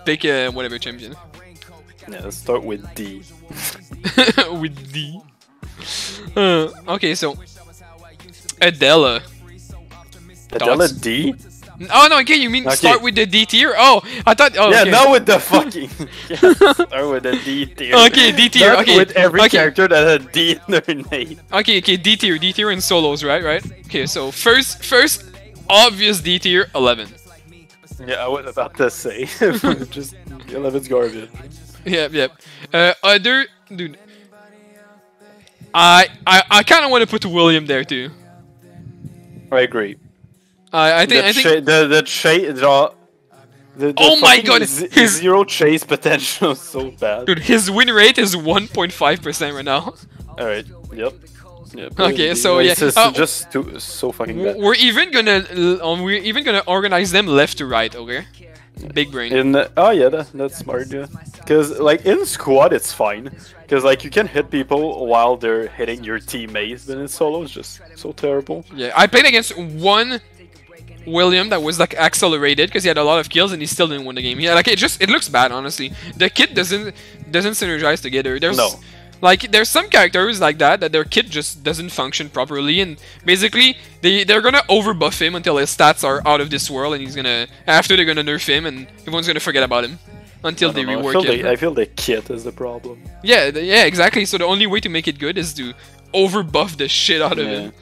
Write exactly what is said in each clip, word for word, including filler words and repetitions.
pick uh, whatever champion. Yeah, let's start with D. With D. Uh, okay, so Adela. Adela Thoughts? D? Oh no, okay, you mean Okay. start with the D tier? Oh, I thought. Oh, Yeah, okay. not with the fucking. Yeah, start with the D tier. Okay, D tier. Not Okay, with every okay. character that had D in their name. Okay, okay, D tier, D tier, and solos, right, right. Okay, so first, first, obvious D tier, eleven. Yeah, I was about to say. Just eleven's garbage. Yep, yep. Uh, other dude. I I I kind of want to put William there too. I agree. I I think the I think. cha- the the chase the, the, the Oh my fucking God, z- his- zero chase potential is so bad. Dude, his win rate is one point five percent right now. All right. Yep. Yep. Okay, The so, race yeah, is uh, just too, so fucking W- bad. We're even gonna um, we're even gonna organize them left to right. Okay. Big brain. In the, oh yeah, that, that's smart, yeah. Because like in squad it's fine, because like you can hit people while they're hitting your teammates, but in solo it's just so terrible. Yeah, I played against one William that was like accelerated because he had a lot of kills and he still didn't win the game. Yeah, like it just it looks bad honestly. The kit doesn't doesn't synergize together. There's No. like there's some characters like that that their kit just doesn't function properly and basically they they're gonna overbuff him until his stats are out of this world and he's gonna after they're gonna nerf him and everyone's gonna forget about him until I they don't know, I rework feel him. the, I feel the kit is the problem. Yeah, th- yeah, exactly. So the only way to make it good is to overbuff the shit out of Yeah. him.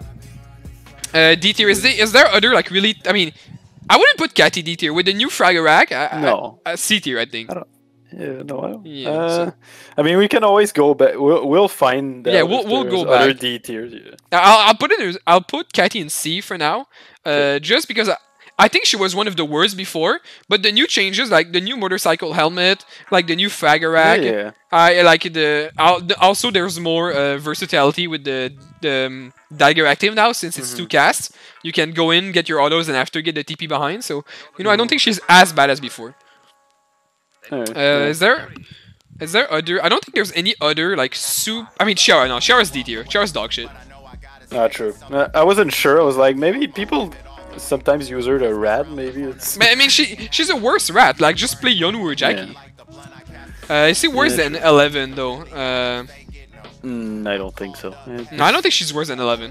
Uh, D tier, is there, is there other like really? I mean, I wouldn't put Catty D tier with the new Fragger I, No. I, I, C tier, I think. I don't. Yeah, no, I don't. Yeah, uh, so- I mean, we can always go back. We'll we'll find. Yeah, out we'll- if we'll there's go Other back. D tiers. Yeah. I'll, I'll put it. in- I'll put Catty in C for now, uh, just because I, I think she was one of the worst before. But the new changes, like the new motorcycle helmet, like the new Fragger rack, Yeah. I like the. I'll, the also, there's more uh, versatility with the the um, dagger active now since it's two casts. You can go in, get your autos, and after get the T P behind. So you know, I don't think she's as bad as before. Alright, Uh, yeah. Is there? Is there other? I don't think there's any other like soup. I mean, Chiara. No, Chiara's D tier. Chiara's dog shit. Not true. Uh, I wasn't sure. I was like, maybe people sometimes use her to rat. Maybe it's. But, I mean, she she's a worse rat. Like, just play Yonu or Jackie. Uh, is she worse Yeah, than eleven though? Uh, Mm, I don't think so. Eh, no, I don't think she's worse than eleven.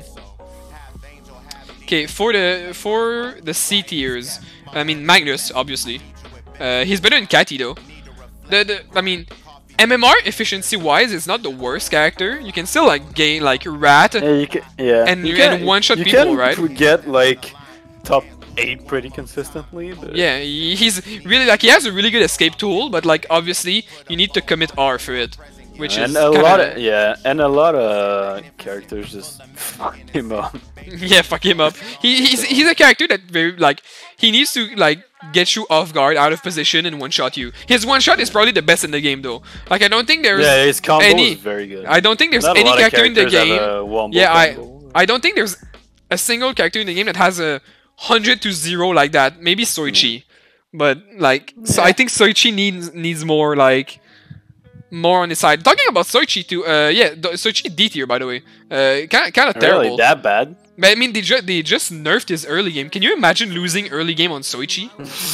Okay, for the for the C tiers, I mean Magnus obviously. Uh, he's better than Catty though. The, the I mean, M M R efficiency wise, it's not the worst character. You can still like gain like rat. Yeah, you can, yeah. And- you and one-shot you people, can right? pr- get like top eight pretty consistently. But Yeah, he- he's really like he has a really good escape tool, but like obviously you need to commit R for it, which and is a kinda, lot of yeah, and a lot of characters just fuck him up. yeah, fuck him up. He, he's he's a character that very like he needs to like get you off guard, out of position, and one shot you. His one shot is probably the best in the game though. Like I don't think there's Yeah, his combo any. is very good. I don't think there's Not a any lot of character in the characters have game. a wombo Yeah, I combo. I don't think there's a single character in the game that has a hundred to zero like that. Maybe Soichi, but like so I think Soichi needs needs more like more on his side. Talking about Soichi too, uh, yeah, the- Soichi D tier by the way, uh, kind kind of terrible. Really that bad? But I mean, they, ju they just nerfed his early game. Can you imagine losing early game on Soichi?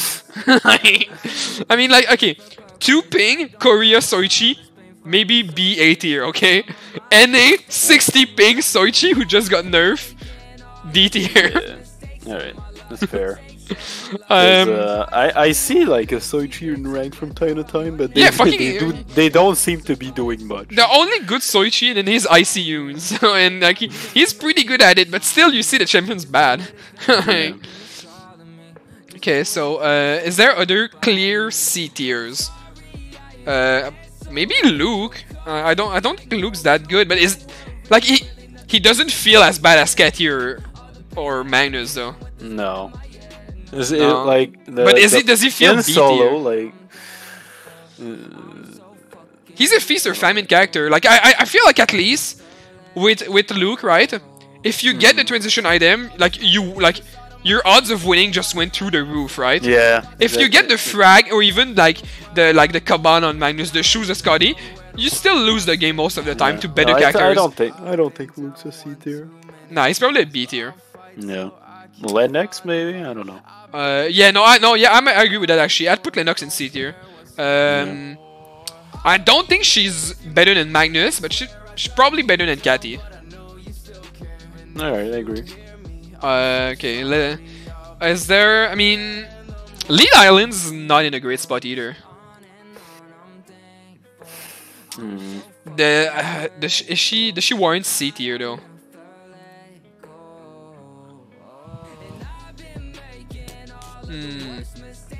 I mean, like, okay, two ping, Korea Soichi, maybe B A tier, okay? N A, sixty ping Soichi, who just got nerfed, D tier. Yeah. All right, that's fair. 'Cause, um, uh, I I see like a Soichi in rank from time to time, but they, Yeah, fucking- they, do, they don't seem to be doing much. the only good Soichi in his I C Us, so, and like he, he's pretty good at it, but still, you see the champion's bad. Like, okay, so uh, is there other clear C tiers? Uh, maybe Luke. Uh, I don't. I don't think Luke's that good, but is like he he doesn't feel as bad as Catty or, or Magnus though. No. Is No. it like the, But is the- he- does he feel in B solo tier? like? He's a feast or famine character. Like I, I, I feel like at least with with Luke, right? If you get the transition item, like you like your odds of winning just went through the roof, right? Yeah. If you get the frag or even like the like the Kaban on Magnus, the shoes of Scotty, you still lose the game most of the time to better no, I, characters. I don't think I don't think Luke's a C tier. Nah, he's probably a B tier. No. Lennox, maybe? I don't know. Uh, yeah, no, I no, yeah, I'm, I agree with that actually. I'd put Lennox in C tier. Um, yeah. I don't think she's better than Magnus, but she, she's probably better than Catty. Alright, I agree. Uh, okay, le is there? I mean, Lead Island's not in a great spot either. Hmm. The uh, does, is she does she warrant C tier though? Hmm.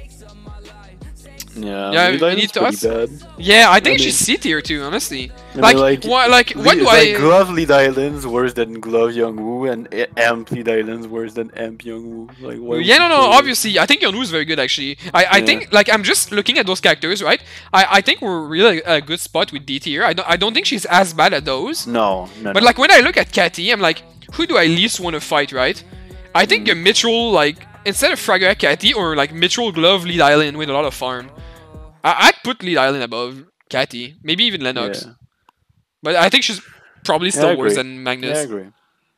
Yeah, yeah, we need to us. Bad. Yeah, I think I mean, she's C tier too, honestly. I like, mean, like, what, like, what do like I? Glove Lead Island's worse than Glove Youngwoo, and Amp Lead Island's worse than Amp Youngwoo. Like, why Yeah, no, no. play? Obviously, I think Youngwoo is very good actually. I, I Yeah. think like I'm just looking at those characters, right? I, I think we're really a good spot with D tier. I don't, I don't think she's as bad at those. No, no. But no. like when I look at Catty, I'm like, who do I least want to fight, right? I think Mm. a Mitchell, like instead of Fragger Catty or like Mitchell Glove Lead Island with a lot of farm. I, I'd put Lead Island above Catty, maybe even Lennox. Yeah. But I think she's probably still Yeah, worse agree. than Magnus. Yeah, I agree.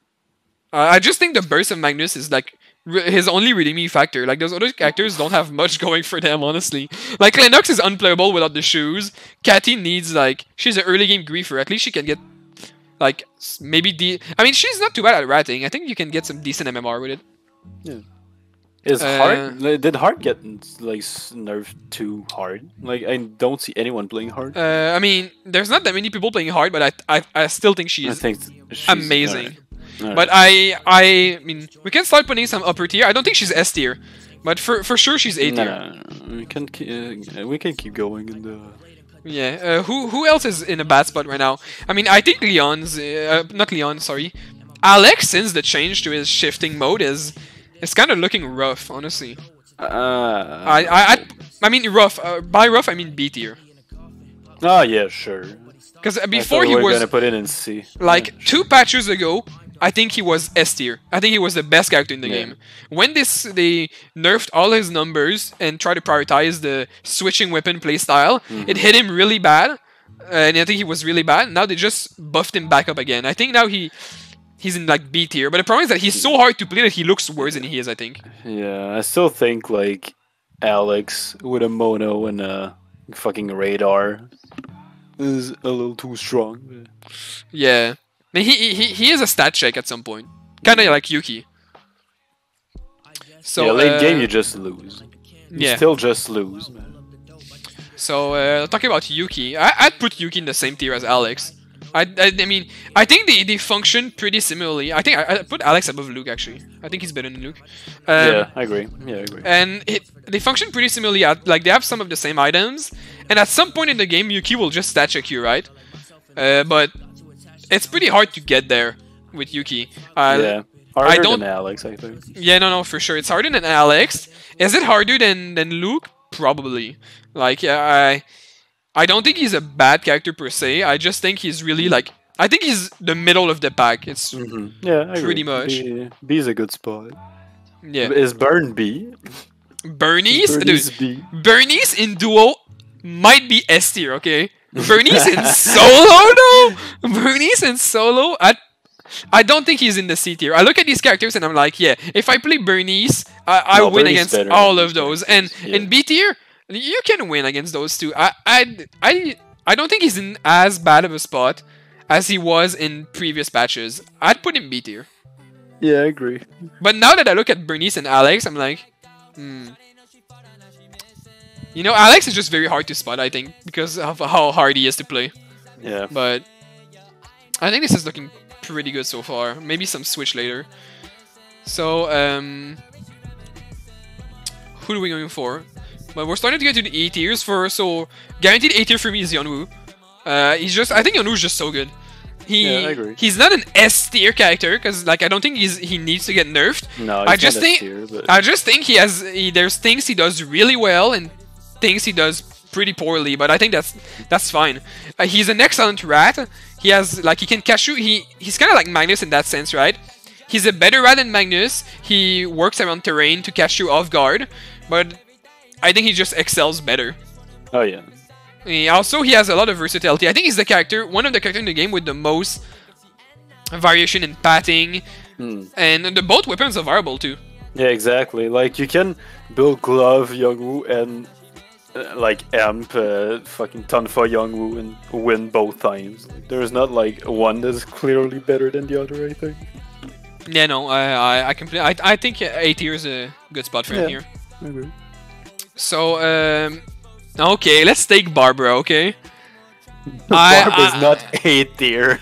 Uh, I just think the burst of Magnus is like re his only redeeming factor. Like those other characters don't have much going for them, honestly. Like Lennox is unplayable without the shoes. Catty needs like she's an early game griefer. At least she can get like maybe the. I mean, she's not too bad at ratting. I think you can get some decent M M R with it. Yeah. Is Uh, hard? Did hard get like nerfed too hard? Like I don't see anyone playing hard. Uh, I mean, there's not that many people playing hard, but I I, I still think I she's think she's amazing. alright. Alright. But I I mean, we can start putting some upper tier. I don't think she's S tier, but for for sure she's A No, tier. no, no, we can keep, uh, we can keep going in the. Yeah. Uh, who who else is in a bad spot right now? I mean, I think Leon's uh, not Leon. Sorry, Alex, since the change to his shifting mode, is it's kind of looking rough, honestly. Uh, I I I, I mean rough. Uh, by rough, I mean B tier. Oh yeah, sure. Because I before thought he we were was gonna put it in C. like Yeah, two patches ago, I think he was S tier. I think he was the best character in the Yeah. game. When this they nerfed all his numbers and tried to prioritize the switching weapon playstyle, Mm-hmm. it hit him really bad, uh, and I think he was really bad. Now they just buffed him back up again. I think now he he's in like B tier, but the problem is that he's so hard to play that he looks worse than he is. I think. Yeah, I still think like Alex with a mono and a fucking radar is a little too strong. Yeah, I mean, he he he is a stat check at some point, kind of like Yuki. So yeah, late uh, game you just lose. You yeah. still just lose, man. So uh, talking about Yuki, I, I'd put Yuki in the same tier as Alex. I, I, I mean, I think they, they function pretty similarly. I think I, I put Alex above Luke actually. I think he's better than Luke. Um, yeah, I agree. Yeah, I agree. And it, they function pretty similarly. At, like they have some of the same items, and at some point in the game, Yuki will just stat check you, right? Uh, but it's pretty hard to get there with Yuki. Uh, yeah, harder I don't- than Alex, I think. Yeah, no, no, for sure. It's harder than Alex. Is it harder than than Luke? Probably. Like, yeah, I, I don't think he's a bad character per se. I just think he's really like, I think he's the middle of the pack. It's Mm-hmm. Yeah, I Pretty agree. much. B, B is a good spot. yeah. Is Burn B? Bernice, Bernice dude. B. Bernice in duo might be S tier, okay? Bernice in solo, though. Bernice in solo, I, I don't think he's in the C tier. I look at these characters and I'm like, yeah, if I play Bernice, I, I No, win Bernice against better all than of those. Bernice, And yeah. in B tier, you can win against those two. I, I, I, I don't think he's in as bad of a spot as he was in previous patches. I'd put him B tier. Yeah, I agree. But now that I look at Bernice and Alex, I'm like, hmm. You know, Alex is just very hard to spot, I think, because of how hard he is to play. Yeah. But I think this is looking pretty good so far. Maybe some switch later. So, um, who are we going for? But we're starting to get to the A tiers for, so guaranteed A tier for me is Yeonwoo. Uh, he's just, I think Yeonwoo's just so good. He, Yeah, I agree. He's not an S tier character because, like, I don't think he's he needs to get nerfed. No, I he's just not think S tier, but I just think he has he, there's things he does really well and things he does pretty poorly, but I think that's that's fine. Uh, he's an excellent rat. He has like he can catch you. He he's kind of like Magnus in that sense, right? He's a better rat than Magnus. He works around terrain to catch you off guard, but I think he just excels better. oh yeah. He also, he has a lot of versatility. I think he's the character, one of the characters in the game with the most variation in patting, Hmm. And the both weapons are viable too. Yeah, exactly. Like you can build Glove Youngwoo and uh, like Amp uh, fucking Tonfa Youngwoo and win both times. There's not like one that's clearly better than the other, I think. Yeah, no, I I, I completely. I, I think A tier is a good spot for him Yeah. here. Maybe. So um, okay, let's take Barbara. Okay. Barb I, is not A tier.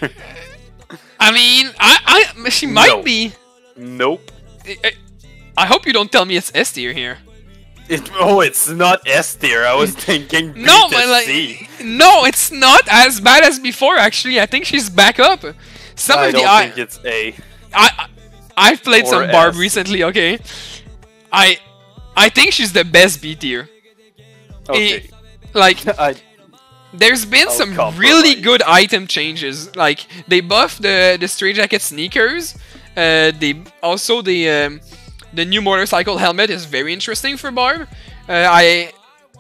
I mean, I I she might No. be. Nope. I, I hope you don't tell me it's S tier here. It, oh, it's not S tier. I was thinking B No, to but like, C. no, it's not as bad as before. Actually, I think she's back up. Some I of the don't I, think it's A. I, I've played Or some Barb S. recently. Okay, I, I think she's the best B tier. Okay. Eh, like, I, there's been I'll some compromise. really good item changes. Like they buffed the the straight jacket sneakers. Uh, they also the um, the new motorcycle helmet is very interesting for Barb. Uh, I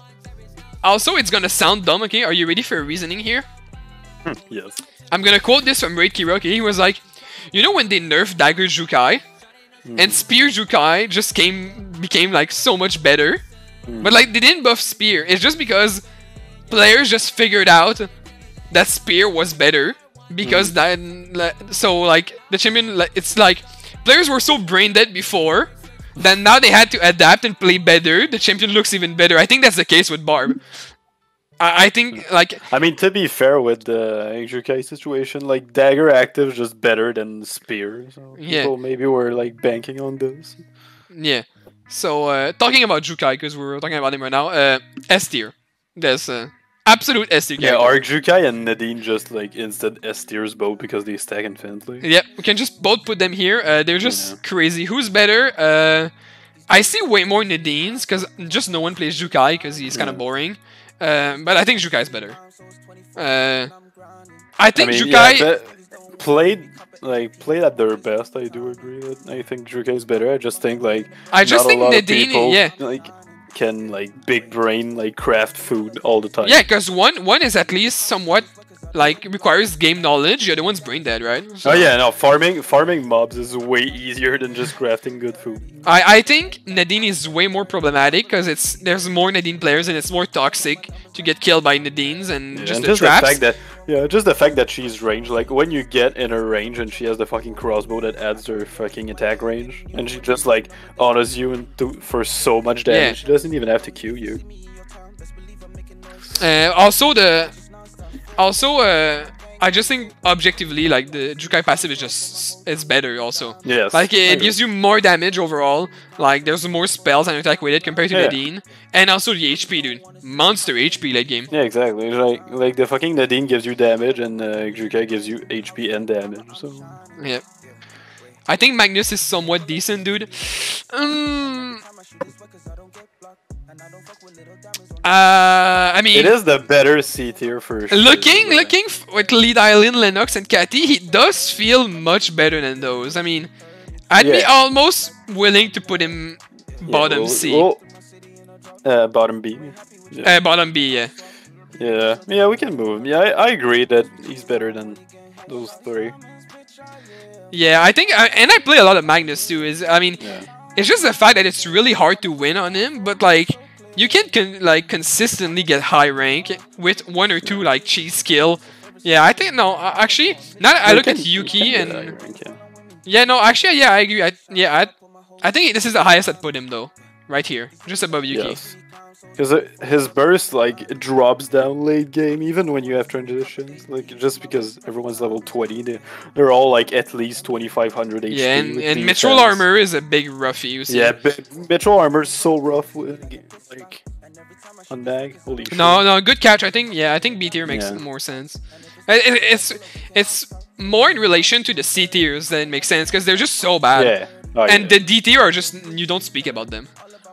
also it's gonna sound dumb. Okay, are you ready for a reasoning here? yes. I'm gonna quote this from Raid Kiro. Okay, he was like, you know when they nerfed Dagger Jukai and Spear Jukai just came became like so much better, but like they didn't buff Spear. It's just because players just figured out that Spear was better because that so like the champion like, it's like players were so brain dead before that now they had to adapt and play better. The champion looks even better. I think that's the case with Barb. I, I think like I mean, to be fair with the Jukai situation, like Dagger active is just better than Spear. So Yeah. people maybe were like banking on this. yeah. So uh, talking about Jukai because we're talking about him right now. Uh, S tier. That's uh, absolute S tier. Yeah, character. Arc Jukai and Nadine just like instant S tiers both because they stack infinitely. Yep, we can just both put them here. Uh, they're just Yeah. crazy. Who's better? Uh, I see way more Nadine's because just no one plays Jukai because he's kind of Yeah. boring. Uh, but I think Jukai's better. Uh, I think I mean, Jukai. yeah, but played like played at their best. I do agree that I think Jukai is better. I just think like I just not think a lot Nadine. of people, Yeah, like can like big brain like craft food all the time. yeah, because one one is at least somewhat like requires game knowledge. The other one's brain dead, right? So Oh yeah, no, farming farming mobs is way easier than just crafting good food. I, I think Nadine is way more problematic because it's there's more Nadine players and it's more toxic to get killed by Nadines and Yeah, just and the just traps. the fact that yeah, just the fact that she's ranged. Like when you get in her range and she has the fucking crossbow that adds her fucking attack range, and she just like honors you into, for so much damage. Yeah. She doesn't even have to Q you. Uh, also the, also uh, I just think objectively like the Jukai passive is just it's better also. Yes. Like I it agree. gives you more damage overall. Like there's more spells and attack with it compared to Yeah. Nadine, and also the H P, dude. Monster H P late game. Yeah, exactly. Like like the fucking Nadine gives you damage and uh, Jukai gives you H P and damage. So Yeah. I think Magnus is somewhat decent, dude. Um, uh, I mean, it is the better C tier for sure. looking but- looking f with Lead Island, Lennox, and Cathy, he does feel much better than those. I mean, I'd be Yeah. almost willing to put him Yeah, bottom well- C, well, uh, bottom B. Yeah. uh, bottom B. Yeah. yeah, yeah, we can move him. Yeah, I, I agree that he's better than those three. Yeah, I think, I, and I play a lot of Magnus too. Is I mean, Yeah. it's just the fact that it's really hard to win on him, but like you can con like consistently get high rank with one or two like cheese skill. Yeah, I think no, uh, actually, now that I You look can- at you Yuki can get and higher rank, yeah. yeah, no, actually, yeah, I agree. I, yeah, I, I think this is the highest I'd put him though, right here, just above Yuki. Yes. Because his burst like drops down late game, even when you have transitions. Like just because everyone's level twenty, they they're all like at least twenty-five hundred H P. Yeah, and, with and defense. Mithril armor is a big roughie. You see. Yeah, but Mithril armor's so rough with like on Mag. Holy shit. No, no, good catch. I think yeah, I think B tier makes Yeah. more sense. It, it- it's it's more in relation to the C tiers that it makes sense because they're just so bad. Yeah. Oh, And yeah. the D tier are just you don't speak about them.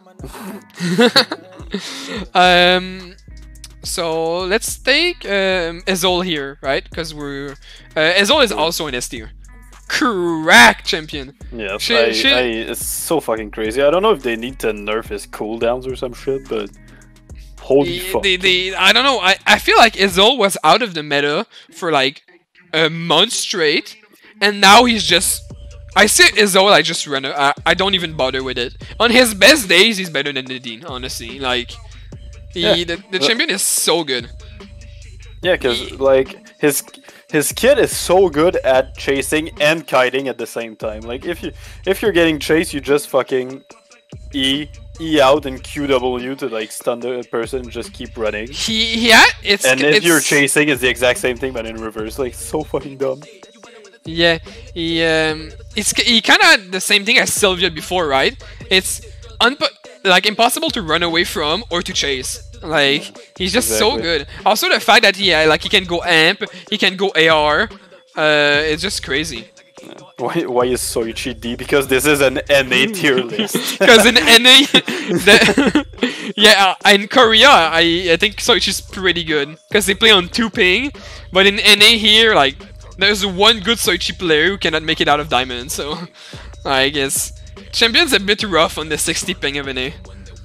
um, so let's take um, Ezol here, right? Because we're uh, Ezol is also an S tier. Crack champion. Yes, Shi- I, shi- I, it's so fucking crazy. I don't know if they need to nerf his cooldowns or some shit, but holy The, fuck. the, the, I don't know. I, I feel like Ezol was out of the meta for like a month straight, and now he's just I see Izzo, I just run. I, I don't even bother with it. On his best days, he's better than Nadine. Honestly, like, he, Yeah. the, the champion is so good. Yeah, because like his his kid is so good at chasing and kiting at the same time. Like if you if you're getting chased, you just fucking E E out and Q W to like stun the person and just keep running. He yeah, it's And if it's, you're chasing, it's the exact same thing but in reverse. Like so fucking dumb. Yeah, he um, it's he kind of had the same thing as Sylvia before, right? It's unpo like impossible to run away from or to chase. Like he's just so Exactly. good. Also the fact that he uh, like he can go amp, he can go A R. Uh, it's just crazy. Why why is Soichi D? Because this is an N A tier list. Because in N A, the, yeah, uh, in Korea, I I think Soichi's pretty good because they play on two ping. But in N A here, like there's one good Soichi player who cannot make it out of diamond. So I guess champion's a bit rough on the sixty ping of N A.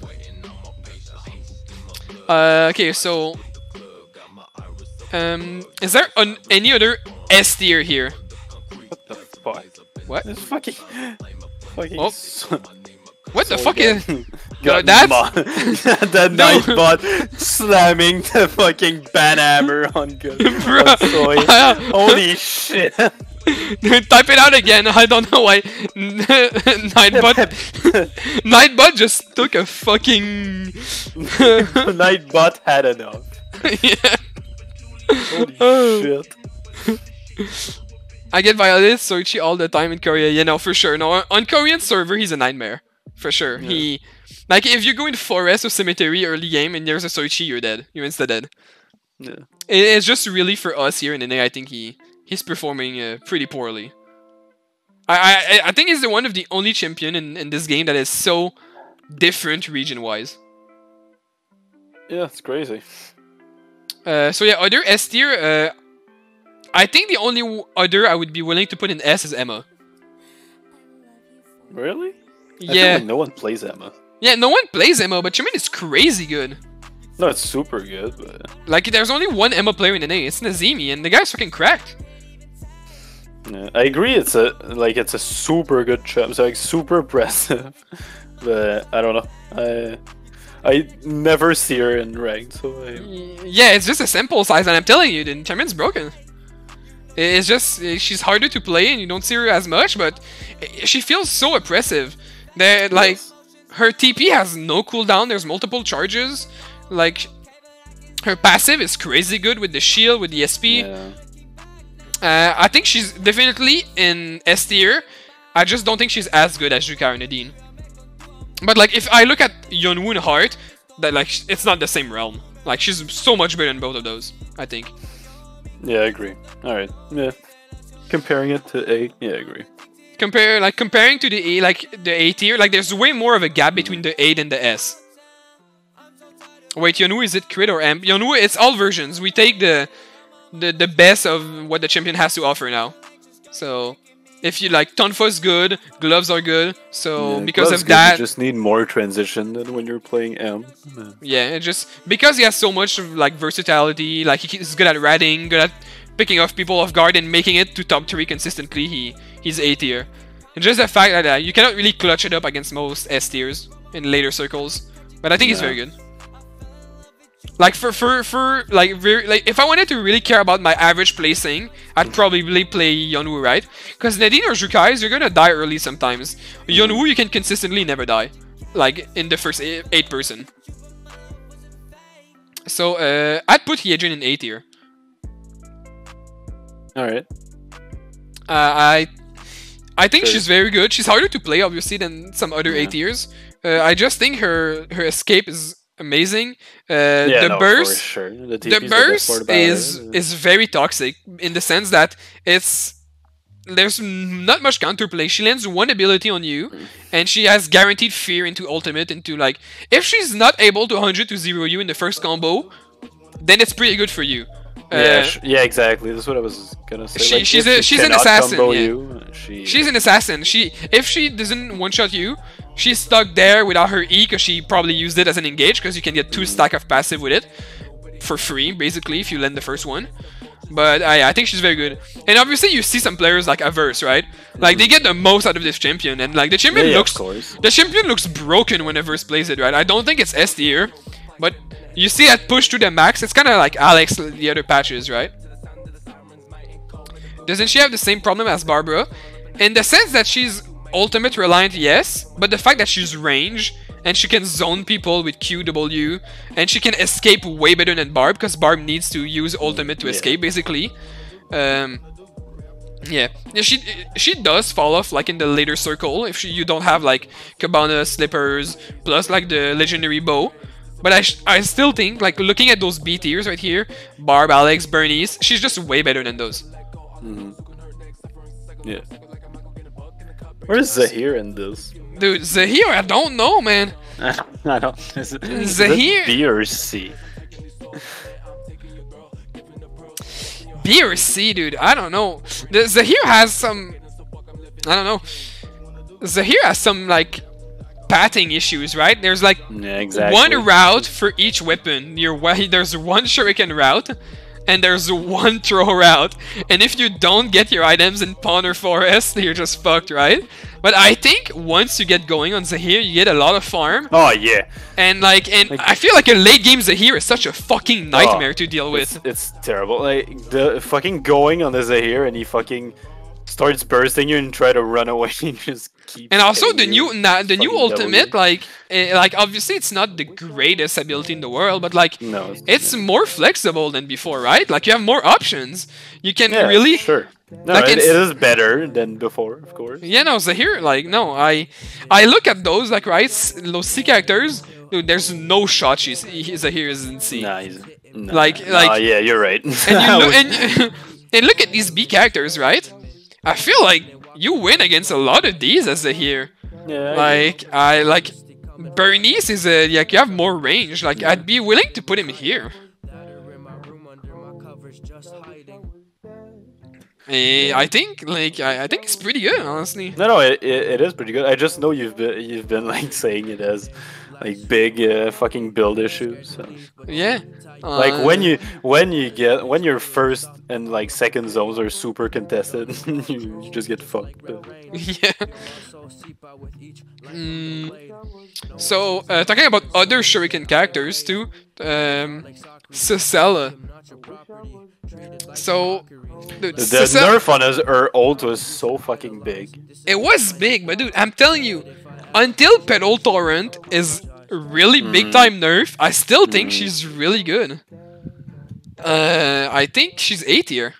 Uh, okay, so um, is there an, any other S tier here? What the fuck? What? This fucking fucking Oh. so- What the so fuck is? good. No, Got that's- mo- the No. Nightbot slamming the fucking banhammer on good. Bruh. on Soy. Holy shit! Type it out again. I don't know why. Nightbot. Nightbot just took a fucking. Nightbot had enough. Yeah. Holy shit! I get violated Soichi all the time in Korea. You know, for sure. No, on Korean server, he's a nightmare. For sure. Yeah. He. Like, if you go in Forest or Cemetery early game and there's a Soichi, you're dead. You're insta dead. Yeah. It, it's just really for us here in N A, I think he. He's performing uh, pretty poorly. I, I I think he's the one of the only champion in, in this game that is so different region-wise. Yeah, it's crazy. Uh, so yeah, other S tier. Uh, I think the only w other I would be willing to put in S is Emma. Really? I feel Yeah, like no one plays Emma. yeah. No one plays Emma, but Chamin is crazy good. No, it's super good, but Like, there's only one Emma player in N A. It's Nazimi, and the guy's fucking cracked. yeah, I agree. It's a like it's a super good champ. It's like super impressive, but I don't know. I I never see her in ranked, so I, Yeah, it's just a sample size, and I'm telling you, the Chamin's broken. It's just she's harder to play, and you don't see her as much, but she feels so oppressive. That like Yes. her T P has no cooldown. There's multiple charges. Like her passive is crazy good with the shield, with the S P. Yeah. Uh, I think she's definitely in S tier. I just don't think she's as good as Juka or Nadine. But like, if I look at Yeonwoo and Heart, that like it's not the same realm. Like she's so much better than both of those. I think. Yeah, I agree. All right. Yeah. Comparing it to A, yeah, I agree. Compare like comparing to the A, like the A tier, like there's way more of a gap between the A and the S. Wait, Yeonwoo, is it crit or amp? Yeonwoo, it's all versions. We take the the the best of what the champion has to offer now. So if you like, Tonfa's good, gloves are good. So Yeah, because Glove's of good, that, you just need more transition than when you're playing M. Yeah. yeah, it just because he has so much of like versatility, like he- he's good at ratting, good at picking off people off guard and making it to top three consistently. He he's A tier. And just the fact that uh, you cannot really clutch it up against most S tiers in later circles. But I think he's Yeah. very good. Like for for for like very like if I wanted to really care about my average placing, I'd probably play Yeonwoo, right? Because Nadine or Jukai, you're gonna die early sometimes. Yeonwoo, you can consistently never die, like in the first eight, eight person. So uh, I'd put Hyejin in A tier. All right. Uh, I I think Sure. she's very good. She's harder to play, obviously, than some other Yeah. A tiers. Uh, I just think her her escape is amazing. Uh, Yeah, the no, burst. for sure. The, The T P's best burst part about is it. is very toxic in the sense that it's there's not much counterplay. She lands one ability on you, and she has guaranteed fear into ultimate. Into like, if she's not able to one hundred to zero you in the first combo, then it's pretty good for you. Yeah, Uh, sh- yeah, exactly. That's what I was gonna say. she- Like, she's if a- she she's an cannot assassin, combo yeah. you, she, She's an assassin. She if she doesn't one shot you, she's stuck there without her E because she probably used it as an engage because you can get two stack of passive with it. for free, basically, if you land the first one. But I, I think she's very good. And obviously you see some players like Averse, right? Like they get the most out of this champion, and like the champion yeah, looks yeah, the champion looks broken when Averse plays it, right? I don't think it's S tier, but you see that push to the max, it's kinda like Alex the other patches, right? Doesn't she have the same problem as Barbara? In the sense that she's ultimate reliant, yes, but the fact that she's range and she can zone people with Q W and she can escape way better than Barb, because Barb needs to use ultimate to yeah. escape basically. Um, yeah, yeah, she she does fall off like in the later circle if she, you don't have like Cabana, Slippers, plus like the legendary bow. But I, sh I still think, like looking at those B tiers right here, Barb, Alex, Bernice, she's just way better than those. Mm-hmm. Yeah. Where's Zahir in this? Dude, Zahir, I don't know, man. I don't. Is it, is Zahir. it B or C? B or C, dude. I don't know. The Zahir has some. I don't know. Zahir has some like patting issues, right? There's like yeah, exactly. one route for each weapon. You're there's one shuriken route, and there's one throw route. And if you don't get your items in Pond or Forest, you're just fucked, right? But I think once you get going on Zahir, you get a lot of farm. Oh yeah. And like, and like, I feel like a late game Zahir is such a fucking nightmare oh, to deal with. It's, it's terrible. Like the fucking going on the Zahir, and he fucking starts bursting you and try to run away. And just keep. And also the you new, na the new ultimate, W. like, eh, like obviously it's not the greatest ability in the world, but like, no, it's, it's yeah. more flexible than before, right? Like you have more options. You can yeah, really. Sure. No, like it, it's, it is better than before, of course. Yeah, no, Zahir, like, no, I I look at those, like, right, those C characters, dude, there's no shot she's, he, Zahir is in C. Nah, he's... Nah, like, nah, like... uh, yeah, you're right. And you look, and, and look at these B characters, right? I feel like you win against a lot of these as Zahir. Yeah, like, I, like, Bernice is a, like, you have more range, like, I'd be willing to put him here. Uh, I think, like, I, I think it's pretty good, honestly. No, no, it, it, it is pretty good. I just know you've been you've been like saying it as like big uh, fucking build issues. So. Yeah. Uh, Like when you when you get when your first and like second zones are super contested, you, you just get fucked. Yeah. Mm. So uh, talking about other shuriken characters too, um, Cicella. So. Dude, The Cicella, nerf on his, her ult was so fucking big. It was big, but dude, I'm telling you, until Pedal Torrent is really mm. big time nerf, I still think mm. she's really good. Uh, I think she's A tier.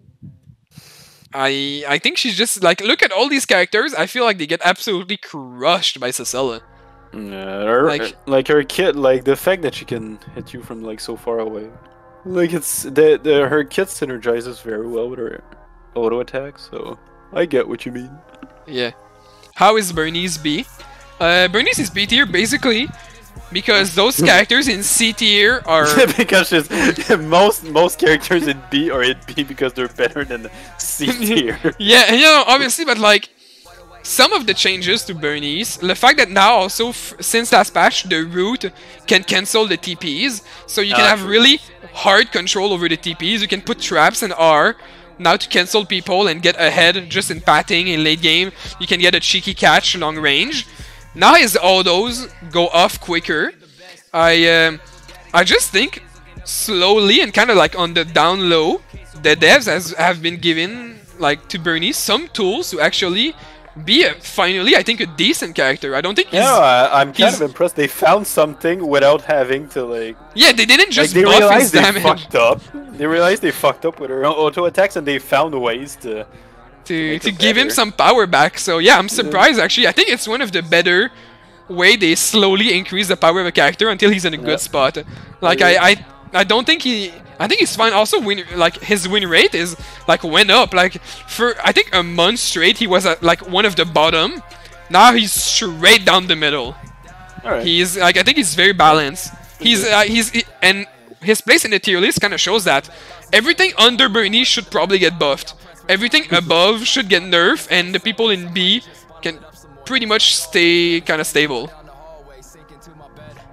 I I think she's just like, look at all these characters. I feel like they get absolutely crushed by Cicella. Yeah, her, like, like her kit, like the fact that she can hit you from like so far away. Like it's the, the her kit synergizes very well with her auto attack, so I get what you mean. Yeah. How is Bernice B? Uh, Bernice is B tier basically because those characters in C tier are because she's, most most characters in B are in B because they're better than C tier. Yeah, you know, obviously, but like some of the changes to Bernice, the fact that now also f since last patch the root can cancel the T Ps, so you can ah, have true. really hard control over the T Ps. You can put traps and R now to cancel people and get ahead just in patting in late game. You can get a cheeky catch long range. Now his autos go off quicker. I um, I just think slowly and kind of like on the down low, the devs has have been given like to Bernice some tools to actually be a, finally, I think, a decent character. I don't think he's... Yeah, I, I'm kind he's, of impressed. They found something without having to, like... Yeah, they didn't just like, they buff realized his they damage. fucked up. They realized they fucked up with her auto attacks, and they found ways to... To, to, to give him some power back. So yeah, I'm surprised, actually. I think it's one of the better way they slowly increase the power of a character until he's in a good yeah. spot. Like, yeah. I, I I don't think he... I think he's fine. Also, win, like, his win rate is, like, went up. Like, for, I think, a month straight, he was at, like, one of the bottom. Now he's straight down the middle. Alright. He's, like, I think he's very balanced. He's, uh, he's, he, and his place in the tier list kind of shows that. Everything under Bernice should probably get buffed. Everything above should get nerfed, and the people in B can pretty much stay kind of stable.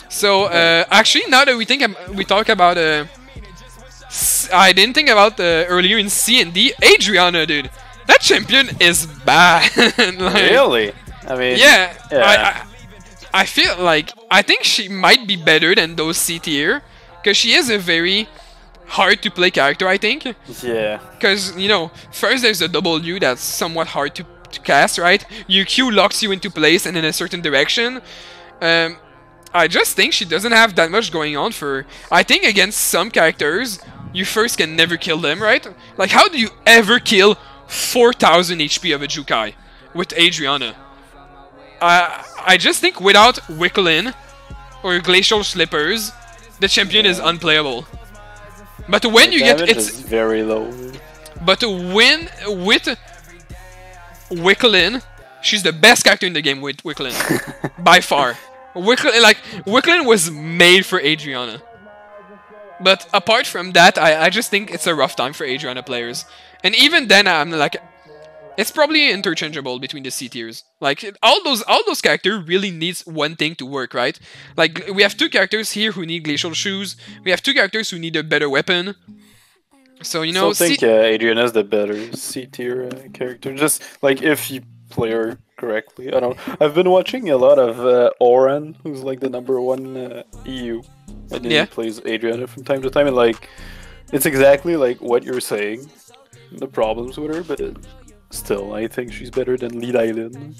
So uh, actually, now that we think ab- we talk about, uh, s- I didn't think about uh, earlier in C and D. Adriana, dude, that champion is bad. Like, Really? I mean, yeah, yeah. I, I I feel like I think she might be better than those C tier, because she is a very hard to play character. I think, yeah. because you know, first there's a W that's somewhat hard to, to cast, right? Your Q locks you into place and in a certain direction. Um, I just think she doesn't have that much going on for her. I think against some characters, you first can never kill them, right? Like, how do you ever kill four thousand H P of a Jukai with Adriana? I I just think without Wicklin or Glacial Slippers, the champion is unplayable. But when The you get damage it's is very low. but to win with Wicklin, she's the best character in the game with Wicklin by far. Wicklin, like Wicklin was made for Adriana. But apart from that, I, I just think it's a rough time for Adriana players. And even then, I'm like, it's probably interchangeable between the C tiers. Like all those all those characters really needs one thing to work, right? Like we have two characters here who need glacial shoes. We have two characters who need a better weapon. So you know, I still think C uh, Adriana's the better C tier uh, character. Just like if you play her correctly. I don't. I've been watching a lot of uh, Oran, who's like the number one uh, E U, and then Yeah. he plays Adriana from time to time, and like it's exactly like what you're saying. The problems with her, but it, still, I think she's better than Lead Island.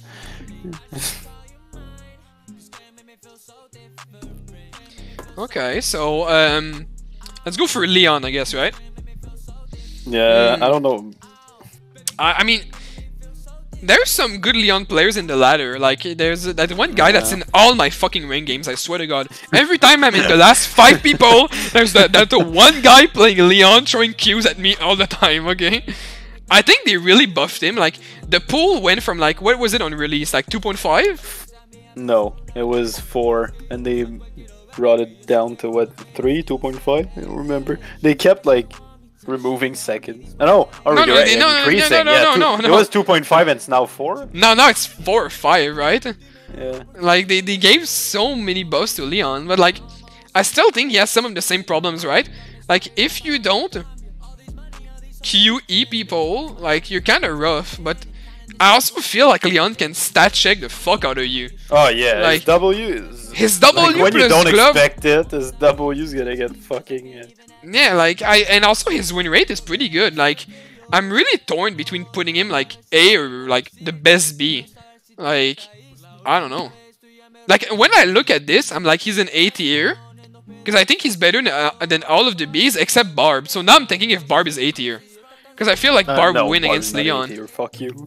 Okay, so um, let's go for Leon, I guess, right? Yeah, Hmm. I don't know. I, I mean, there's some good Leon players in the ladder. Like, there's that one guy that's Yeah. in all my fucking rain games. I swear to God, every time I'm in the last five people, there's that that the one guy playing Leon throwing Qs at me all the time. Okay, I think they really buffed him. Like, the pool went from like what was it on release, like two point five? No, it was four, and they brought it down to what three, two point five. I don't remember. They kept like removing seconds. I know. Or No, no, right, they- no, no, no, increasing. no, no, yeah, no, two- no, It no. was two point five, and it's now four. No, now it's four or five, right? Yeah. Like they, they gave so many buffs to Leon, but like I still think he has some of the same problems, right? Like if you don't Q E people, like you're kind of rough. But I also feel like Leon can stat check the fuck out of you. Oh yeah, Like, his W is his W like, when you plus don't glove- expect it, his W is gonna get fucking. Uh, Yeah, like I and also his win rate is pretty good. Like I'm really torn between putting him like A or like the best B. Like I don't know. Like when I look at this, I'm like he's an A tier because I think he's better than, uh, than all of the Bs except Barb. So now I'm thinking if Barb is A tier because I feel like uh, Barb no, will win Barb's against not A Leon. tier, fuck you.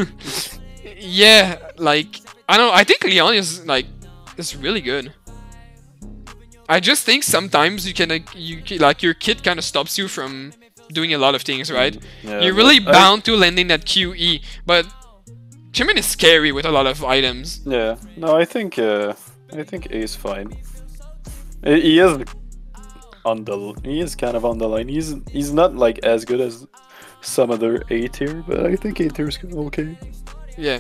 Yeah, like I don't know. I think Leon is like is really good. I just think sometimes you can like, you ca- like your kit kind of stops you from doing a lot of things, right? Yeah, You're really but I- bound to landing that Q E, but Chimin is scary with a lot of items. Yeah, no, I think uh, I think A is fine. He he is on the he is kind of on the line. He's he's not like as good as some other A tier, but I think A tier is okay. Yeah.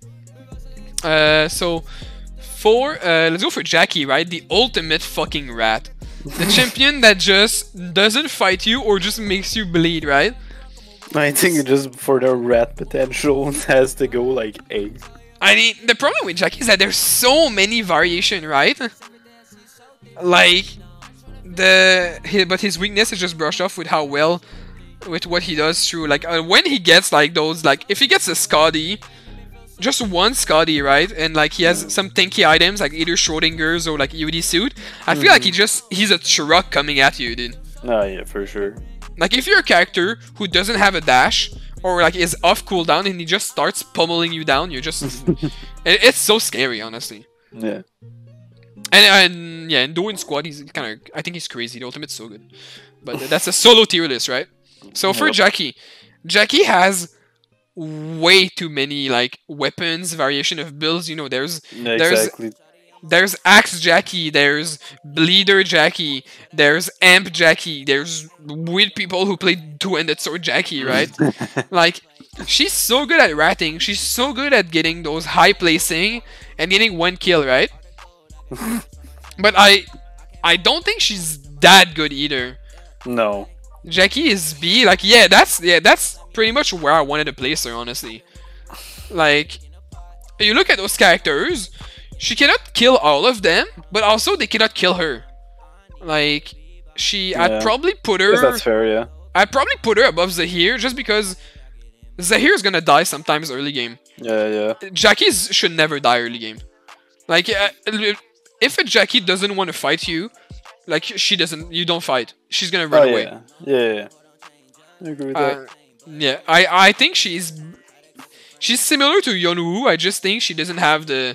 Uh, so for uh, let's go for Jackie, right? The ultimate fucking rat, the champion that just doesn't fight you or just makes you bleed, right? I think just for the rat potential has to go like A. I mean, the problem with Jackie is that there's so many variation, right? Like the hi- but his weakness is just brushed off with how well with what he does through like uh, when he gets like those like if he gets a Scotty, just one Scotty, right? And like he has some tanky items like either Schrodinger's or like U D suit. I feel like he just he's a truck coming at you, dude. Oh yeah, for sure. Like if you're a character who doesn't have a dash or like is off cooldown and he just starts pummeling you down, you're just it, it's so scary, honestly. Yeah. And, and yeah, and doing squad, he's kind of I think he's crazy. The ultimate's so good, but that's a solo tier list, right? So for Yep. Jackie, Jackie has way too many like weapons, variation of builds. You know, there's Yeah, There's- exactly. there's Axe Jackie, there's Bleeder Jackie, there's Amp Jackie, there's weird people who play two-handed sword Jackie, right? Like, she's so good at ratting, she's so good at getting those high placing and getting one kill, right? But I, I don't think she's that good either. No. Jackie is B. Like, yeah, that's yeah, that's pretty much where I wanted to place her, honestly. Like, you look at those characters, she cannot kill all of them, but also they cannot kill her. Like, she, Yeah. I'd probably put I her. guess that's fair, yeah. I'd probably put her above Zahir just because Zahir is gonna die sometimes early game. Yeah, yeah. Jackie should never die early game. Like, uh, if a Jackie doesn't want to fight you, like she doesn't, you don't fight. She's gonna run Oh, away. yeah. Yeah, yeah. I agree with Uh, that. yeah, I I think she's she's similar to Yonwoo. I just think she doesn't have the.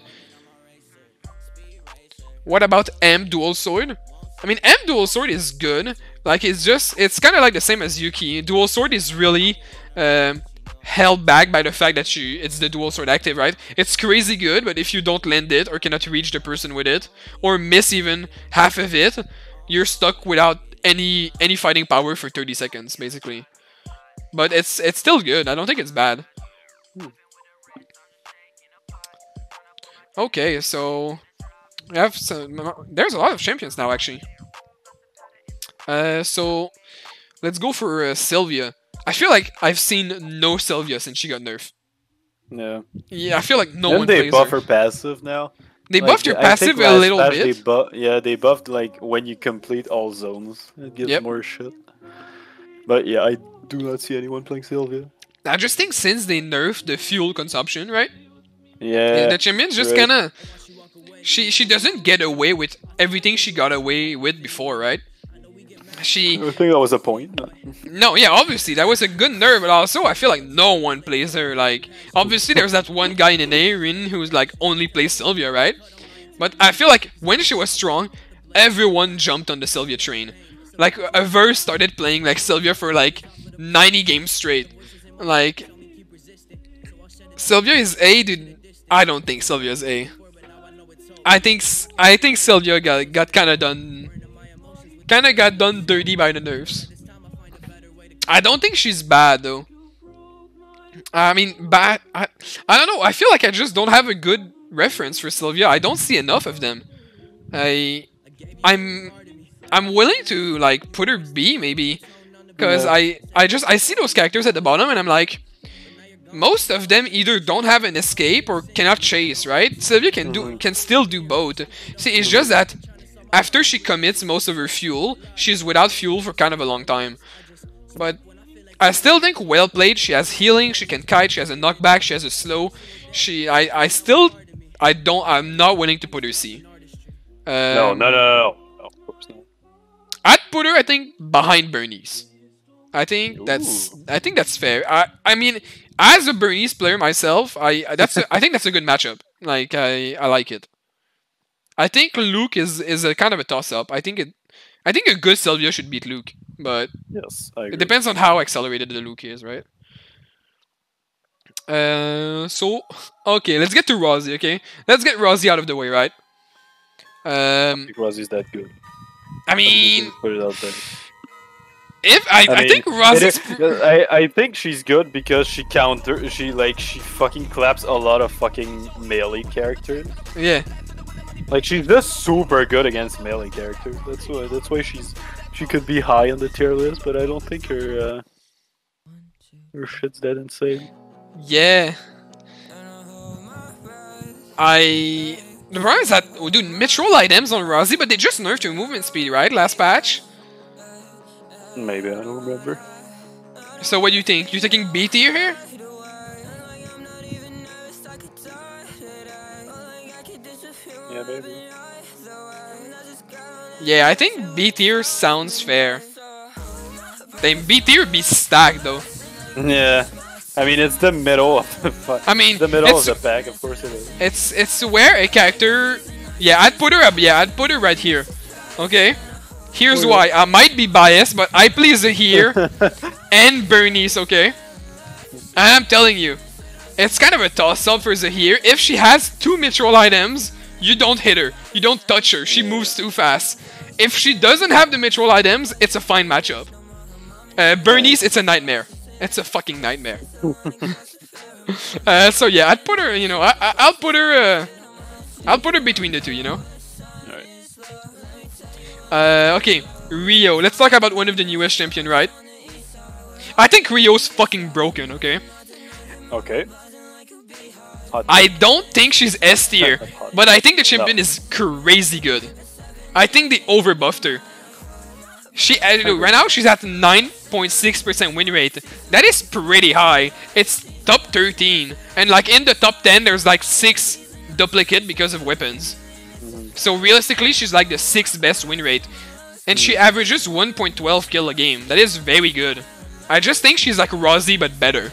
What about M dual sword? I mean, M dual sword is good. Like, it's just it's kind of like the same as Yuki. Dual sword is really um, held back by the fact that you it's the dual sword active, right? It's crazy good, but if you don't land it or cannot reach the person with it or miss even half of it, you're stuck without any any fighting power for thirty seconds, basically. But it's it's still good. I don't think it's bad. Okay, so we have some, there's a lot of champions now, actually. Uh, so let's go for uh, Sylvia. I feel like I've seen no Sylvia since she got nerfed. Yeah. Yeah, I feel like no Didn't one they plays buff her. her passive now? They Like, buffed her I passive think a last little patch bit. They bu yeah, they buffed like when you complete all zones. It gives Yep. more shit. But yeah, I do not see anyone playing Sylvia. I just think since they nerfed the fuel consumption, right? Yeah. The champion's just right. kinda... She, she doesn't get away with everything she got away with before, right? She... I think that was a point. No, yeah, obviously, that was a good nerf, but also, I feel like no one plays her, like... Obviously, there's that one guy in A, Rin, who's, like, only plays Sylvia, right? But I feel like when she was strong, everyone jumped on the Sylvia train. Like, a verse started playing, like, Sylvia for, like, ninety games straight. Like... Sylvia is A, dude. I don't think Sylvia is A. I think I think Sylvia got got kind of done, kind of got done dirty by the nerfs. I don't think she's bad though. I mean, bad. I I don't know. I feel like I just don't have a good reference for Sylvia. I don't see enough of them. I I'm I'm willing to like put her B maybe, because Yeah. I I just I see those characters at the bottom and I'm like. Most of them either don't have an escape or cannot chase, right? Sylvia can do Mhm. can still do both. See, it's just that after she commits most of her fuel, she's without fuel for kind of a long time. But I still think well played. She has healing, she can kite, she has a knockback, she has a slow. She, I, I still, I don't, I'm not willing to put her C. Um, No, no, no, no, no. Of course not. I'd put her, I think, behind Bernice. I think that's, Ooh. I think that's fair. I, I mean. As a Bernice player myself, I that's a, I think that's a good matchup. Like I, I like it. I think Luke is is a kind of a toss up. I think it I think a good Sylvia should beat Luke, but Yes, I agree. it depends on how accelerated the Luke is, right? Uh, so okay, let's get to Rosie. Okay, let's get Rosie out of the way, right? Um, Because he's that good. I mean, Put it out there. if I, I, mean, think it Rosie's is- I, I think she's good because she counter she like she fucking claps a lot of fucking melee characters. yeah. Like she's just super good against melee characters. That's why that's why she's she could be high on the tier list, but I don't think her uh, her shit's that insane. Yeah. I... The problem is that we do mitral items on Rosie, but they just nerfed her movement speed, right? Last patch? Maybe, I don't remember. So what do you think? You taking B tier here? Yeah, maybe. Yeah, I think B tier sounds fair. Then B tier would be stacked though. Yeah. I mean, it's the middle of the fuck. I mean, the middle of it's- the pack, of course it is. It's it's where a character... Yeah, I'd put her up. Yeah, I'd put her right here. Okay? Here's Okay. why. I might be biased, but I please her here. And Bernice, okay? And I'm telling you, it's kind of a toss-up for Zahir. If she has two mitral items, you don't hit her. You don't touch her. She moves too fast. If she doesn't have the mitral items, it's a fine matchup. Uh, Bernice, it's a nightmare. It's a fucking nightmare. uh, so yeah, I'd put her, you know, I, I, I'll put her, uh, I'll put her between the two, you know? Alright. Uh, okay, Rio. Let's talk about one of the newest champion, right? I think Rio's fucking broken, okay? Okay. Hot I don't think she's S tier, but I think the champion No. is crazy good. I think they overbuffed her. She uh, right now she's at nine point six percent win rate. That is pretty high. It's top thirteen, and like in the top ten, there's like six duplicate because of weapons. So realistically, she's like the sixth best win rate, and she averages one point one two kill a game. That is very good. I just think she's like Rosie but better.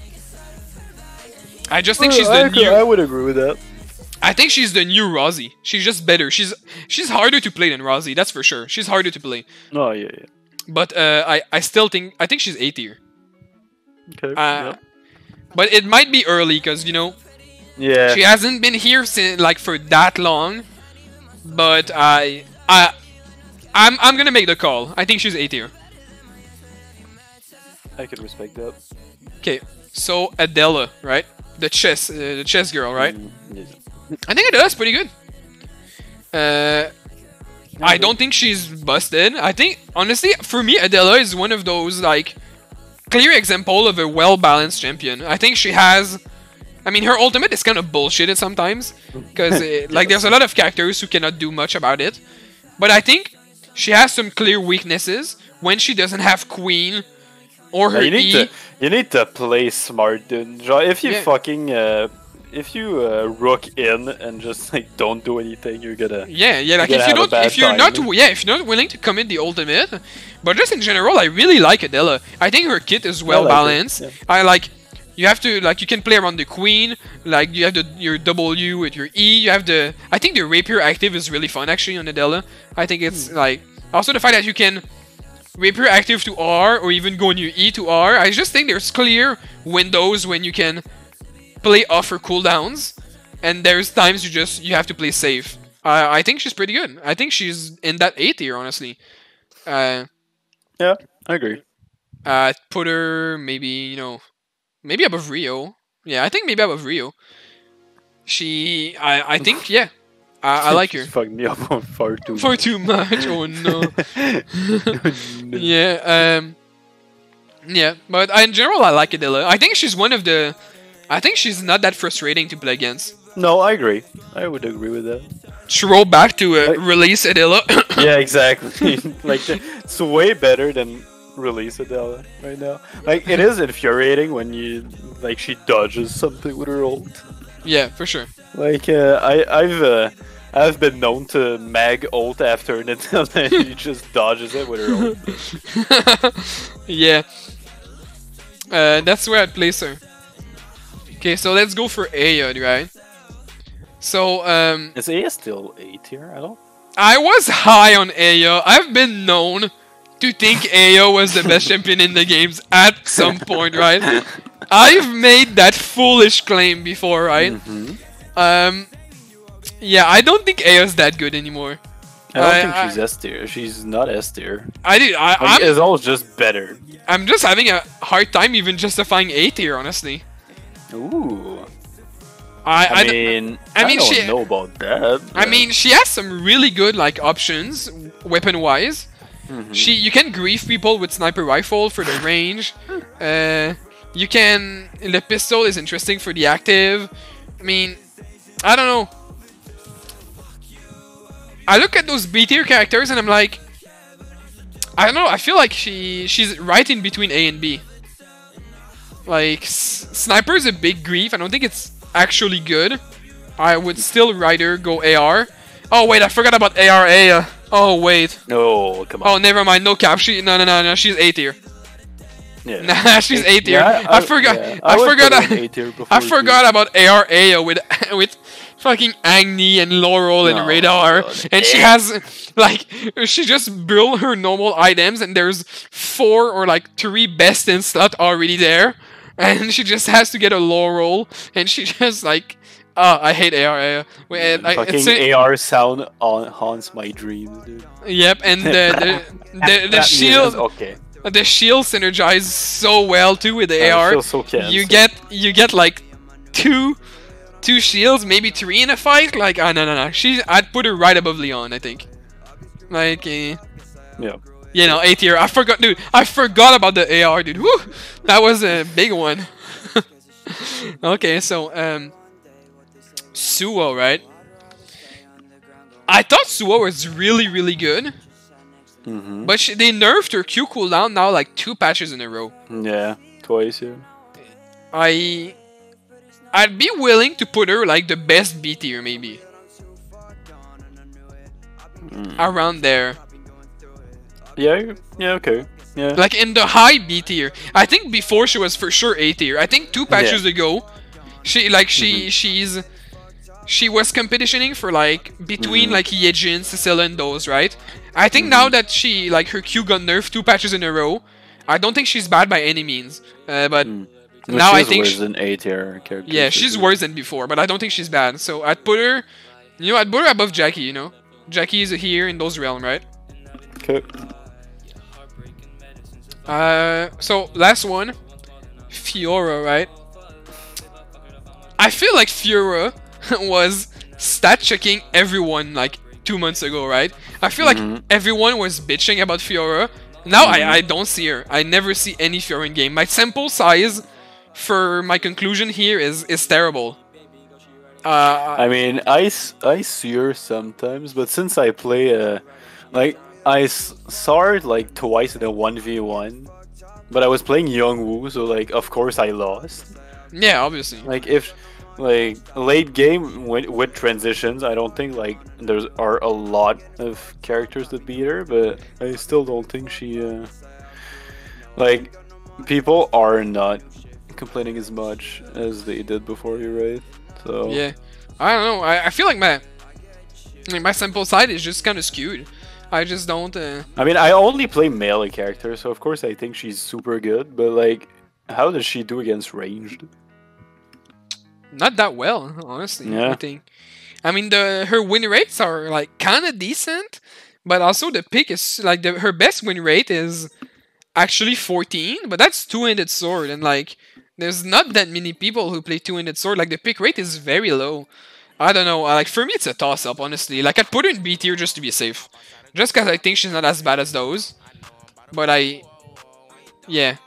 I just think she's the I, new. I would agree with that. I think she's the new Rosie. She's just better. She's she's harder to play than Rosie. That's for sure. She's harder to play. Oh yeah, yeah. But uh, I I still think I think she's A tier. Okay. Uh, yeah. But it might be early because you know yeah. she hasn't been here since like for that long. But I I I'm I'm gonna make the call. I think she's A tier. I can respect that. Okay, so Adela, right? The chess uh, the chess girl, right? Mm, yeah. I think Adela's pretty good. Uh, I don't think she's busted. I think honestly, for me, Adela is one of those like clear example of a well-balanced champion. I think she has. I mean, her ultimate is kind of bullshitted sometimes because like there's a lot of characters who cannot do much about it. But I think she has some clear weaknesses when she doesn't have Queen or her Yeah, you need E. to you need to play smart, dude. Jo- If you Yeah. fucking uh, if you uh, rook in and just like don't do anything, you're gonna Yeah, yeah. Like You're if gonna you have a don't, bad if you're time. not, yeah, if you're not willing to commit the ultimate, but just in general, I really like Adela. I think her kit is well like her, balanced. yeah. I like. You have to like you can play around the Queen. Like you have the your W with your E. You have the. I think the Rapier active is really fun actually on Adela. I think it's Hmm. like also the fact that you can Rapier active to R or even go on your E to R. I just think there's clear windows when you can play off her cooldowns, and there's times you just you have to play safe. I I think she's pretty good. I think she's in that A tier honestly. Uh, yeah, I agree. uh, put her maybe you know maybe above Rio. Yeah, I think maybe above Rio. She I I think yeah. I, I like her. She's fucking me up on far too. For too much. Oh no. Yeah. Um. Yeah, but in general, I like Adela. I think she's one of the. I think she's not that frustrating to play against. No, I agree. I would agree with that. Throw back to uh, Like- release Adela. Yeah, exactly. Like it's way better than release Adela right now. Like it is infuriating when you like she dodges something with her ult. Yeah, for sure. Like uh, I I've uh, I've been known to mag ult after an until then she just dodges it with her ult. Yeah. Uh, that's where I'd place her. Okay, so let's go for Ayod, right? So, um, Is A still A tier? I don't. I was high on Ayo. I've been known to think Ayo was the best champion in the games at some point, right? I've made that foolish claim before, right? Mhm. Um, yeah, I don't think Ayo's that good anymore. I don't I- think I- she's S tier. She's not S tier. I do. I, Like, I'm, it's all just better. I'm just having a hard time even justifying A tier, honestly. Ooh. I, I, I, d- mean, I I, mean, don't she- know about that. I but- mean, she has some really good like options, weapon-wise. Mhm. She, you can grief people with sniper rifle for the range. Uh, you can. The pistol is interesting for the active. I mean, I don't know. I look at those B tier characters and I'm like, I don't know. I feel like she she's right in between A and B. Like s- sniper is a big grief. I don't think it's actually good. I would still rather go A R. Oh wait, I forgot about A R A. Uh, oh wait. No, come on. Oh, never mind. No cap. She no no no no. She's A tier. yeah. Nah, she's A tier. Yeah, I, forgot. yeah, I, would forgot. put her in I, A tier before I B. forgot about A R A with with fucking Agni and Laurel and No, Radar, God. and she has like she just built her normal items, and there's four or like three best in slot already there, and she just has to get a Laurel, and she just like. Oh, I hate A R A. Wait, like, Fucking it's a- A R sound on, haunts my dreams, dude. Yep, and the the, the, the That shield is okay. the shield synergize so well too with the I A R. feel so cancelled. You get you get like two two shields, maybe three in a fight. Like ah no no no. She I'd put her right above Leon. I think. Like, uh, Yeah. you know, A tier. I forgot, dude. I forgot about the A R, dude. Woo! That was a big one. Okay, so um, Suo, right? I thought Suo was really, really good, Mm-hmm. but she, they nerfed her Q cooldown now like two patches in a row. Yeah, twice. Yeah. I, I'd be willing to put her like the best B tier, maybe Mm. around there. Yeah. Yeah. Okay. Yeah. Like in the high B tier. I think before she was for sure A tier. I think two patches Yeah. ago, she like she Mm-hmm. she's she was competitioning for like between Mm-hmm. like Yejin, Cecilia, and those, right? I think Mm-hmm. now that she like her Q got nerfed two patches in a row, I don't think she's bad by any means. Uh, but Mm. now I she's think worse sh- than A tier character. yeah, for she's sure. worse than before, but I don't think she's bad. So I'd put her, you know, I'd put her above Jackie. You know, Jackie is here in those realm, right? Okay. Uh, so last one, Fiora, right? I feel like Fiora was stat checking everyone like two months ago, right? I feel Mhm. like everyone was bitching about Fiora. Now Mhm. I, I don't see her. I never see any Fiora in game. My sample size for my conclusion here is is terrible. Uh, I mean, I, s- I see her sometimes, but since I play, uh, like, I s- saw her like twice in a one v one, but I was playing Youngwoo, so like, of course I lost. yeah, obviously. Like, if, like, late game with, with transitions, I don't think, like, there are a lot of characters that beat her, but I still don't think she, uh, like, people are not complaining as much as they did before, you're right? So, Yeah, I don't know. I, I feel like my like my sample size is just kind of skewed. I just don't. Uh, I mean, I only play melee characters, so of course I think she's super good, but like, how does she do against ranged? not that well, honestly. Yeah. I think. I mean, the her win rates are like kind of decent, but also the pick is like the, her best win rate is actually fourteen, but that's two-handed sword, and like there's not that many people who play two-handed sword. Like the pick rate is very low. I don't know. uh, Like for me, it's a toss-up, honestly. Like I'd put her in B tier just to be safe, just because I think she's not as bad as those. But I, yeah,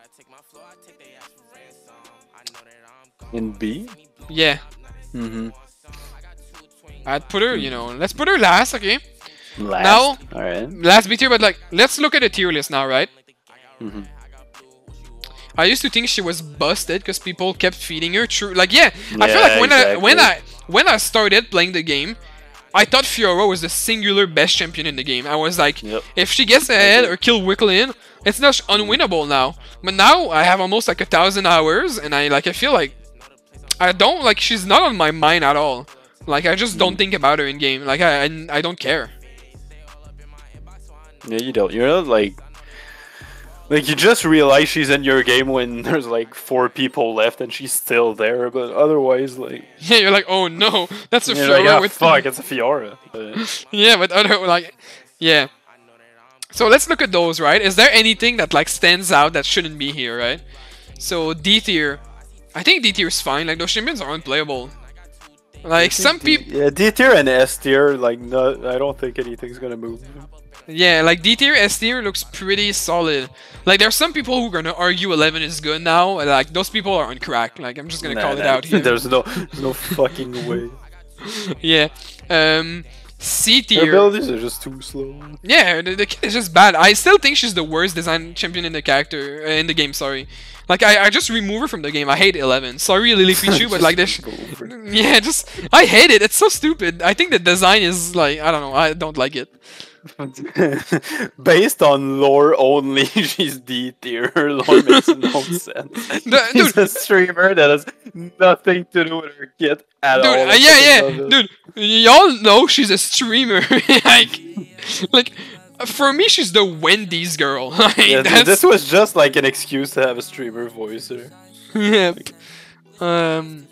In B? yeah, Mm-hmm. I'd put her. You know, let's put her last, okay? Last. Now- Alright. Last B tier, but like let's look at the tier list now, right? Mm-hmm. I used to think she was busted because people kept feeding her. True, like yeah, I feel like Yeah, when I when I exactly. when I started playing the game, I thought Fiora was the singular best champion in the game. I was like, Yep. if she gets ahead or kill Wicklin, it's not unwinnable now. But now I have almost like a thousand hours, and I like I feel like I don't like she's not on my mind at all. Like I just don't think about her in game. Like I I, I don't care. Yeah, you don't. You're not like. Like, you just realize she's in your game when there's like four people left and she's still there, but otherwise, like. Yeah, you're like, oh no, that's a You're Fiora like, ah, with fuck, it's a Fiora. But- yeah, but other like, yeah. So let's look at those, right? Is there anything that like stands out that shouldn't be here, right? So D tier, I think D tier is fine. Like those champions are unplayable. Like some people, Yeah, D tier and S tier, like, no, I don't think anything's gonna move. yeah, like D tier, S tier looks pretty solid. Like there's some people who are gonna argue eleven is good now. And, like those people are on crack. Like I'm just gonna Nah, call it nah, out here. There's no, there's no fucking way. Yeah. Um, C Her tier. abilities are just too slow. Yeah, the, the kid is just bad. I still think she's the worst design champion in the character uh, in the game. Sorry, like I, I just remove her from the game. I hate eleven. Sorry, Lily Pichu, but like this, Just go over it. yeah, just I hate it. It's so stupid. I think the design is like I don't know. I don't like it. Based on lore only, she's D tier. Her lore makes no sense. The- She's dude- a streamer that has nothing to do with her kit at Dude, all. uh, I yeah, yeah, fucking love it. dude. Y'all know she's a streamer. like, like for me, she's the Wendy's girl. Like, Yeah, dude, that's, this was just like an excuse to have a streamer voice her. Yep. Um.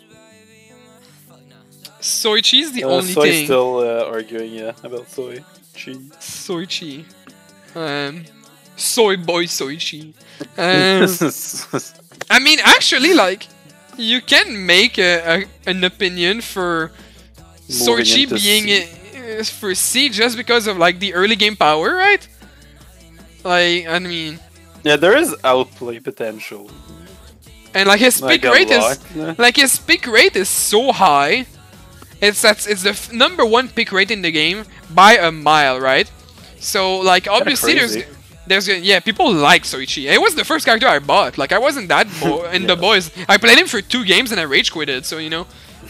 Soichi's the Uh, only Soy's thing. still uh, arguing, yeah, about soy. Cheese. Soichi. Um, soy boy Soichi. Um, I mean, actually, like, you can make a, a an opinion for Moving Soichi into being C. uh, for C just because of like the early game power, right? Like, I mean, yeah, there is outplay potential. And like his Like pick a rate lot, is yeah. like his pick rate is so high. It's that's it's the f number one pick rate in the game by a mile, right? So like obviously there's crazy. there's yeah, people like Soichi. It was the first character I bought. Like I wasn't that bo in the Yeah. boys. I played him for two games and I rage quitted. So you know.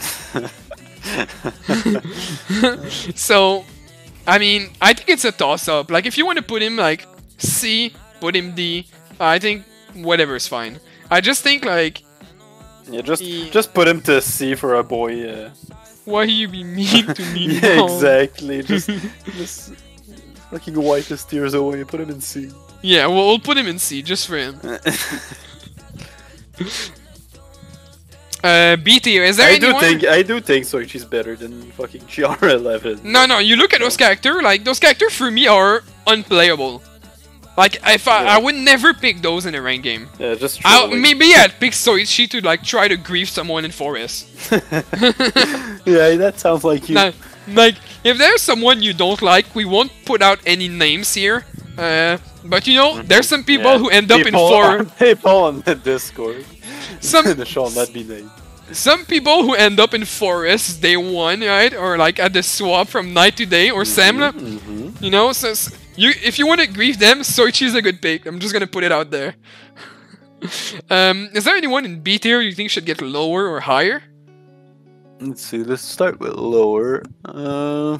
So, I mean, I think it's a toss up. Like if you want to put him like C, put him D. I think whatever is fine. I just think like. Yeah, just He- just put him to C for a boy. Yeah, Why you be mean to me? yeah, now? exactly. Just just fucking wipe his tears away. Put him in C. Yeah, well, we'll put him in C just for him. Uh, B tier. Is there I anyone? do think I do think Soichi's better than fucking G R eleven. No, no. You look at those characters. Like those characters for me are unplayable. Like if I, Yeah. I would never pick those in a ranked game. Yeah, just I'll, trolling. maybe I'd pick Soichi to like try to grief someone in Forest. Yeah, that sounds like you. Now, like if there's someone you don't like, we won't put out any names here. Uh, but you know, there's some people Yeah, who end up in people for on- people on the Discord. some They shall not be named. some people who end up in Forest day one, right? Or like at the swap from night to day or Semla. Mm-hmm. You know, so s- you if you want to grief them, Soichi's a good pick. I'm just gonna put it out there. um, is there anyone in B tier you think should get lower or higher? Let's see. Let's start with lower. Uh,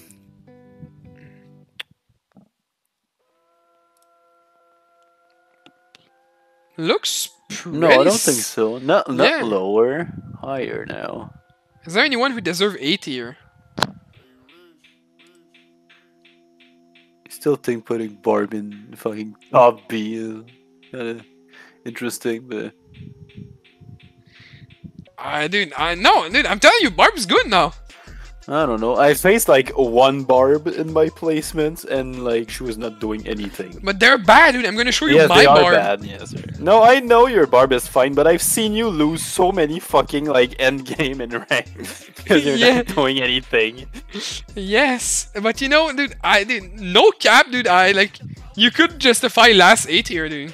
Looks pretty. no, I don't s- think so. Not not Yeah. lower. Higher now. Is there anyone who deserve A tier? I still think putting Barb in fucking top B is kind of interesting, but I dude, I know, dude. I'm telling you, Barb's good now. I don't know. I faced like one Barb in my placements, and like she was not doing anything. But they're bad, dude. I'm gonna show you Yes, my they are Barb. bad. Yes, sir. No, I know your Barb is fine, but I've seen you lose so many fucking like end game and rank because you're Yeah. not doing anything. Yes, but you know, dude, I did no cap, dude. I like you could justify last A tier, dude.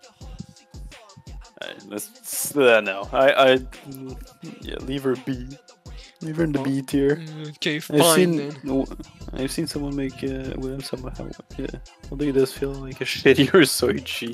Uh, let's, uh, no, I, I, mm, yeah, leave her B. Leave her in the B tier. Okay, I've fine seen, then. no, I've seen someone make uh, well, somehow, yeah. Although it does feel like a shittier Soichi.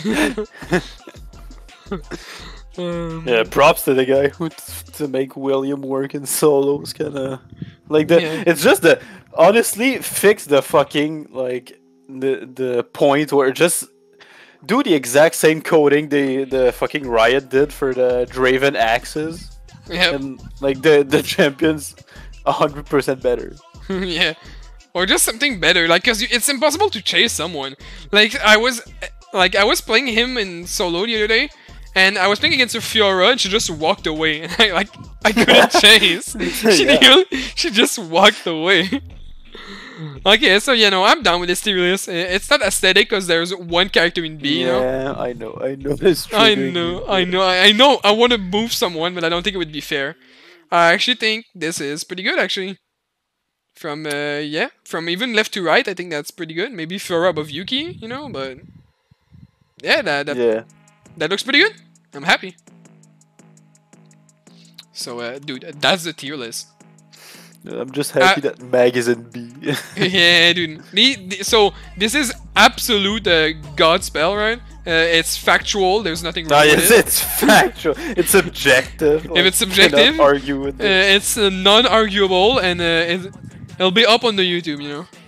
Um, Yeah, props to the guy who t- to make William work in solos, kind of like the. Yeah. It's just the honestly fix the fucking like the the point where just do the exact same coding the the fucking Riot did for the Draven axes, Yep. and like the the champions a hundred percent better. Yeah, or just something better. Like, cause you, it's impossible to chase someone. Like I was, like I was playing him in solo the other day, and I was playing against a Fiora, and she just walked away. And I like I couldn't chase. She Yeah. didn't- she just walked away. Okay, so you know I'm down with this tier list. I- It's not aesthetic because there's one character in B. You know. Yeah, I know, I know. It's I triggering know, you. I know, I I know. I want to move someone, but I don't think it would be fair. I actually think this is pretty good, actually. From uh, yeah, from even left to right, I think that's pretty good. Maybe Fiora above Yuki, you know, but yeah, that that, Yeah. that looks pretty good. I'm happy. So, uh, dude, that's the tier list. I'm just happy Uh, that Mag is in B. Yeah, dude. The, the, so this is absolute uh, god spell, right? Uh, it's factual. There's nothing No, wrong it's, with it. it's factual. It's objective. like, it's you subjective, cannot argue with Uh, it. it's uh, non-arguable, and uh, it, it'll be up on the YouTube, you know.